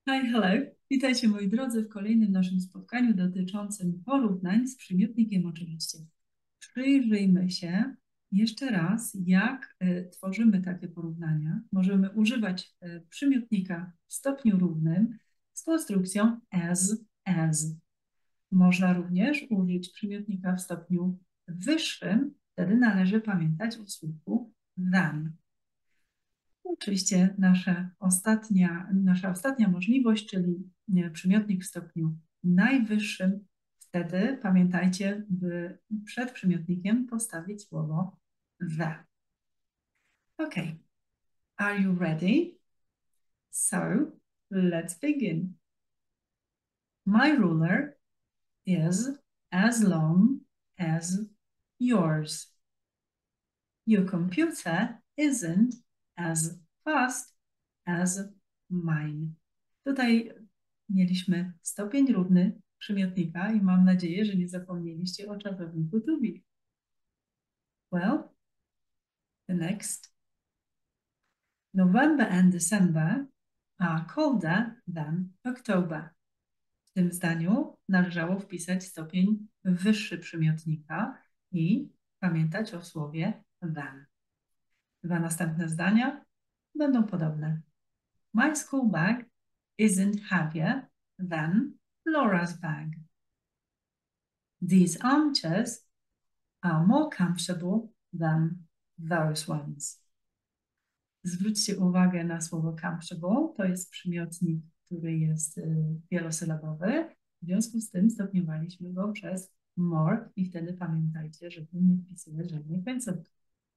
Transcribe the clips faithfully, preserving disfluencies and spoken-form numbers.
Hi, hello. Witajcie moi drodzy w kolejnym naszym spotkaniu dotyczącym porównań z przymiotnikiem oczywiście. Przyjrzyjmy się jeszcze raz, jak y, tworzymy takie porównania. Możemy używać y, przymiotnika w stopniu równym z konstrukcją as, as. Można również użyć przymiotnika w stopniu wyższym. Wtedy należy pamiętać o słówku than. Oczywiście nasza ostatnia, nasza ostatnia możliwość, czyli nie, przymiotnik w stopniu najwyższym. Wtedy pamiętajcie, by przed przymiotnikiem postawić słowo the. Ok, are you ready? So, let's begin. My ruler is as long as yours. Your computer isn't as fast as mine. Tutaj mieliśmy stopień równy przymiotnika i mam nadzieję, że nie zapomnieliście o czasowniku to be. Well, the next. November and December are colder than October. W tym zdaniu należało wpisać stopień wyższy przymiotnika i pamiętać o słowie than. Dwa następne zdania będą podobne. My school bag isn't heavier than Laura's bag. These armchairs are more comfortable than those ones. Zwróćcie uwagę na słowo comfortable. To jest przymiotnik, który jest y, wielosylabowy. W związku z tym stopniowaliśmy go przez more i wtedy pamiętajcie, żeby nie wpisywać żadnej końcówki.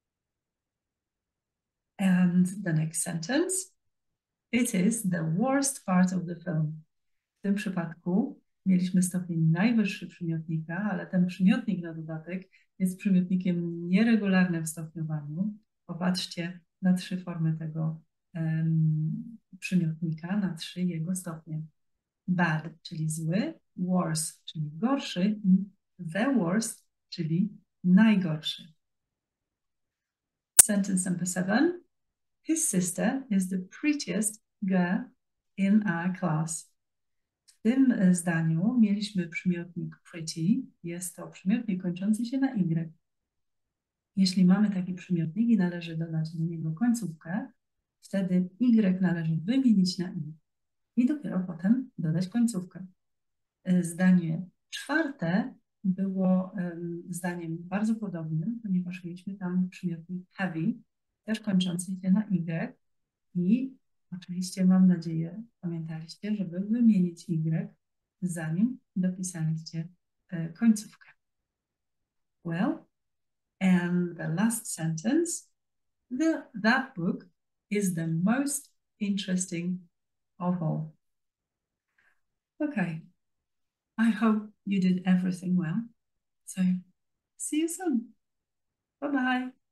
And the next sentence. It is the worst part of the film. W tym przypadku mieliśmy stopień najwyższy przymiotnika, ale ten przymiotnik na dodatek jest przymiotnikiem nieregularnym w stopniowaniu. Popatrzcie na trzy formy tego um, przymiotnika, na trzy jego stopnie. Bad, czyli zły, worse, czyli gorszy i the worst, czyli najgorszy. Sentence number seven. His sister is the prettiest girl in our class. W tym zdaniu mieliśmy przymiotnik pretty. Jest to przymiotnik kończący się na y. Jeśli mamy taki przymiotnik i należy dodać do niego końcówkę, wtedy y należy wymienić na i i dopiero potem dodać końcówkę. Zdanie czwarte było um, zdaniem bardzo podobnym, ponieważ mieliśmy tam przymiotnik heavy, też kończący się na y i oczywiście mam nadzieję, pamiętaliście, żeby wymienić y, zanim dopisaliście e, końcówkę. Well, and the last sentence, the, that book is the most interesting of all. Okay, I hope you did everything well. So, see you soon. Bye-bye.